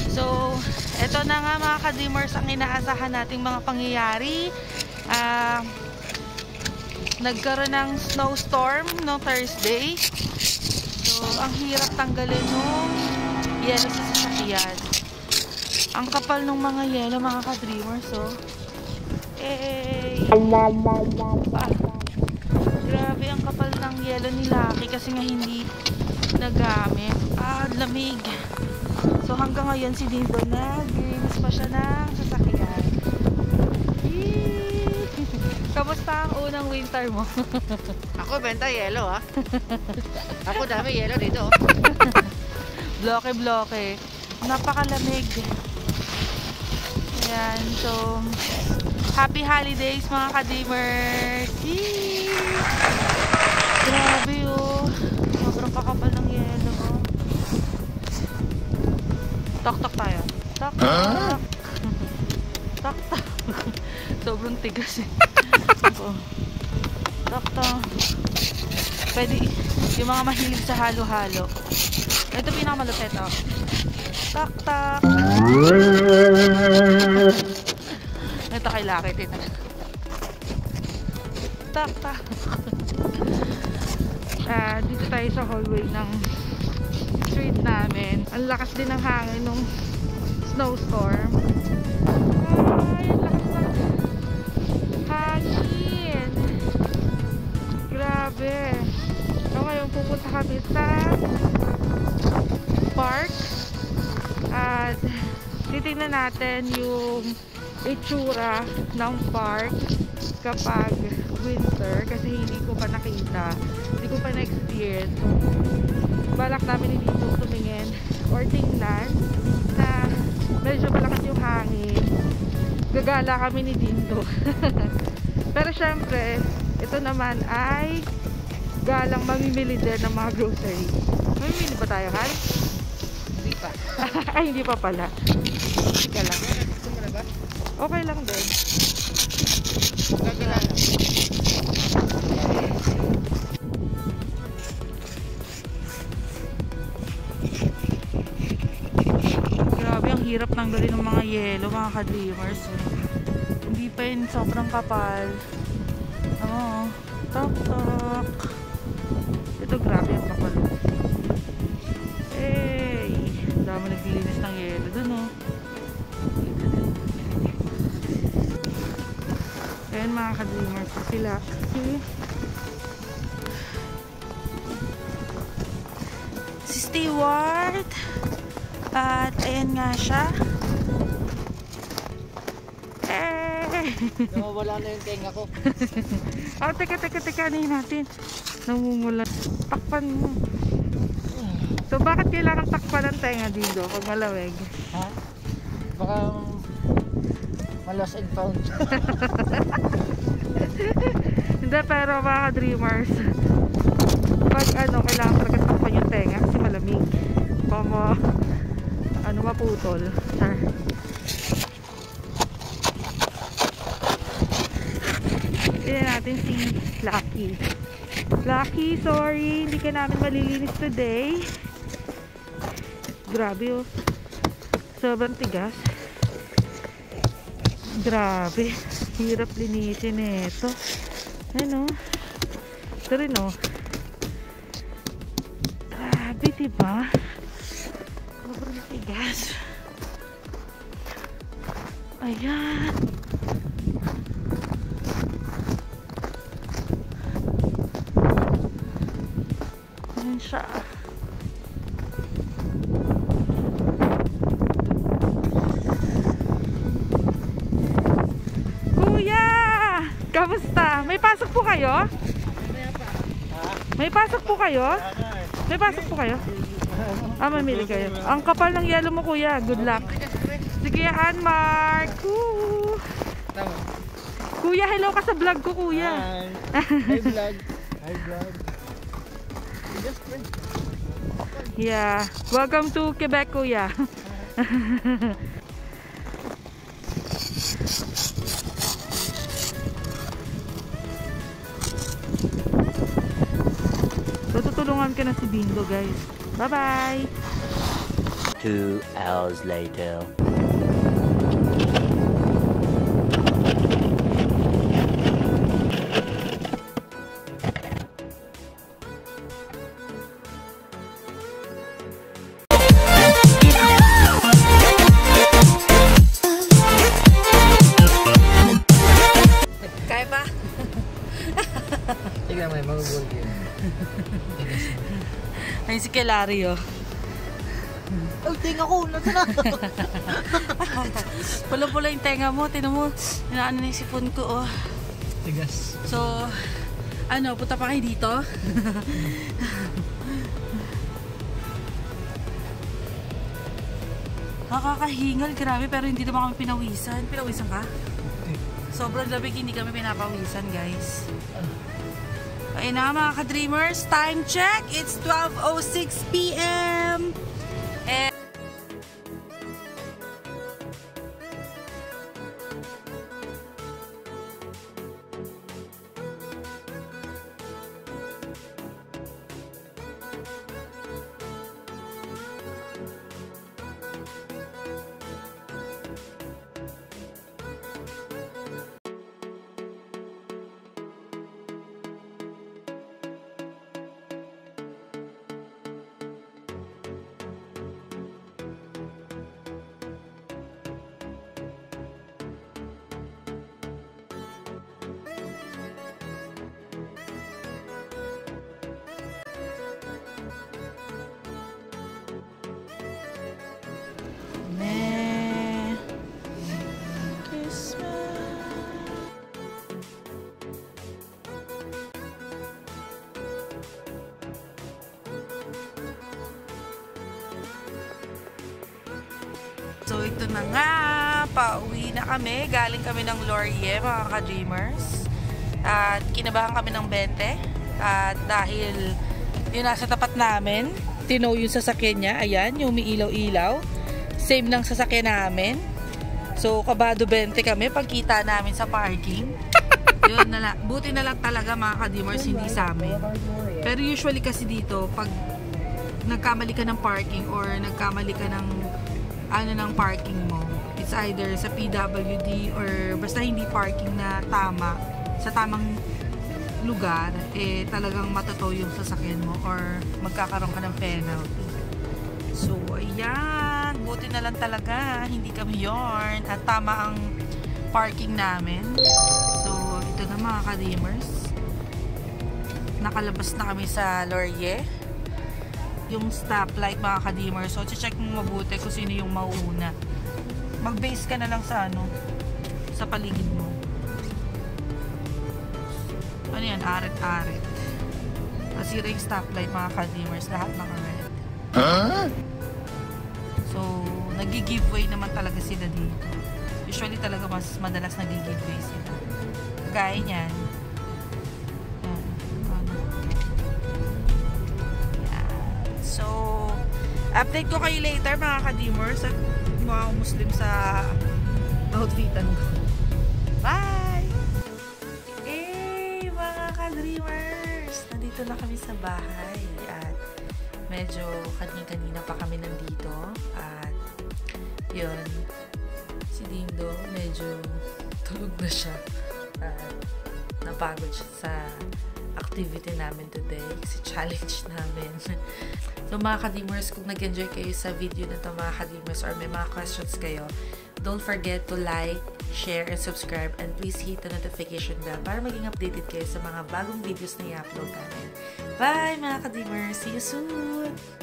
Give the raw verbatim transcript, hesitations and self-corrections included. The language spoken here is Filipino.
So, eto na nga mga ka-dreamers ang inaasahan nating mga pangyayari. Uh, nagkaroon ng snowstorm no Thursday. So, ang hirap tanggalin nung yelo sa sasakyan. Ang kapal ng mga yelo mga ka-dreamers. So, eh, ah, grabe ang kapal ng yelo ni Lucky kasi nga hindi nagamit. Ah, lamig. So hanggang ngayon si Dindo naglinis pa siya ng sasakyan. Kamusta ang unang winter mo? Ako benta yelo ha. Ako dami yelo dito. Bloke-bloke. Napakalamig. Ayan, so happy holidays mga ka-dreamers. Grabe oh. Sobrang kakapal ng yelo oh. Tok-tok tayo. Tok-tok. Tok-tok. Sobrang tigas eh. Tok-tok. Pwede, yung mga mahilig sa halo-halo. Ito pinakamalupit oh. Tok-tok. Ito kay Lucky din. Tok-tok. Uh, dito tayo sa hallway ng street namin. Ang lakas din ng hangin nung snowstorm. Ay, ang lakas ng hangin. Grabe. So ngayon pupunta kami sa park at titignan natin yung itsura ng park kapag winter kasi hindi ko pa nakita, hindi ko pa na-experience. So, balak namin hindi po tumingin or tingnan na medyo malakas yung hangin. Gagala kami ni Dindo. Pero syempre ito naman ay galang mamimili din ng mga grocery. Mamimili ba tayo, Hal? Hindi pa. Ay hindi pa pala. Ika lang. Okay lang din. Gagala. Grabe, ang hirap tanggalin ng mga yelo, mga ka-dreamers. Hindi pa yun sobrang kapal. Oo. Tok-tok. Ito, grabe ang kapal. Hey! Dami naglilinis ng yelo dun, oh. Ayan, mga ka-dreamers. Sila. Okay. Si Stewart. At ayan nga siya. Eh! Nawawala na yung tenga ko. Oh, teka, teka, teka. Anayin natin. Namumula. Takpan mo. So, bakit kailangan takpan ng tenga dito pag malamig? Ha? Baka malos and found. Hindi, pero mga dreamers, pag ano, kailangan talaga takpan yung tenga kasi malamig. Baka ano, maputol. Char. Tignan natin si Lucky. Lucky, sorry, hindi ka namin malilinis today. Grabe oh. Sobrang tigas. Grabe. Hirap linisin ito. Ano? Ito rin oh. Grabe, diba? Sobrang tigas. Ayan. Ayan siya. Kuya! Kamusta? May pasok po kayo? May pasok po kayo? May pasok po kayo? Ah, mamili kayo. Ang kapal ng yelo mo, kuya. Good luck. Sige, Anmark. Woo! Kuya, hello ka sa vlog ko, kuya. Hi. Hi vlog. Hi vlog. Yeah. Welcome to Quebec, kuya. So, tutulungan ka na si Dindo, guys. Bye-bye! Two hours later. Kaya pa? Tignan mo yung magugol yun. Ay, si Kelario. Oh, tinga ko! Nasa na? Pula-pula yung tenga mo. Tinan mo, inaano na yung sipon ko, oh. Tigas. So, ano, punta pa kayo dito? Nakakahingal, grabe, pero hindi naman kami pinawisan. Pinawisan ka? Sobrang labig, hindi kami pinapawisan, guys. Ayun na mga ka-dreamers, time check! It's twelve oh six p m And so ito na nga, pauwi na kami. Galing kami ng Laurier, mga ka-dreamers. At kinabahan kami ng twenty. At dahil yun nasa tapat namin, tinow yung sasakyan niya. Ayan, yung umiilaw-ilaw. Same ng sasakyan namin. So, kabado twenty kami pagkita namin sa parking. Yun na lang. Buti na lang talaga mga ka-dreamers, hindi sa amin. Pero usually kasi dito, pag nagkamali ka ng parking or nagkamali ka ng ano ng parking mo, it's either sa P W D or basta hindi parking na tama sa tamang lugar, eh talagang matotow yung sasakyan mo or magkakaroon ka ng penalty. So ayan, buti na lang talaga hindi kami yorn at tama ang parking namin. So ito na mga ka-dreamers, nakalabas na kami sa Laurier, yung stoplight mga ka-dreamers. So check mo mabuti kung sino yung mauuna. Mag-base ka na lang sa ano, sa paligid mo. Ano yan, aret-aret. Masira yung stoplight mga ka-dreamers, lahat naka-red. Huh? So nagi-giveaway naman talaga sila dito. Usually talaga mas madalas nagi-giveaway sila. Gaya niyan. So, update ko kayo later mga ka-dreamers at mga Muslim sa outfitan ko. Bye! Hey mga ka-dreamers! Nandito na kami sa bahay at medyo kanina-kanina pa kami nandito at yun, si Dindo medyo tulog na siya at napagod siya sa activity namin today kasi challenge namin. So mga ka-dreamers, kung nag-enjoy kayo sa video na to mga ka-dreamers or may mga questions kayo, don't forget to like, share, and subscribe, and please hit the notification bell para maging updated kayo sa mga bagong videos na i-upload namin. Bye mga ka-dreamers! See you soon!